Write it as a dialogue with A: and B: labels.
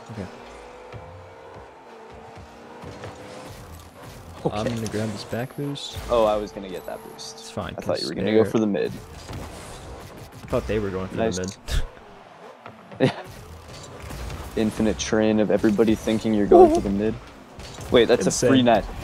A: Okay.
B: Okay.
A: I'm gonna grab this back boost.
C: Oh, I was gonna get that boost.
A: It's fine.
C: I thought you were gonna go for the mid.
A: I thought they were going for
C: Nice.
A: the mid.
C: Infinite train of everybody thinking you're going for the mid. Wait, that's
A: Insane.
C: a free net.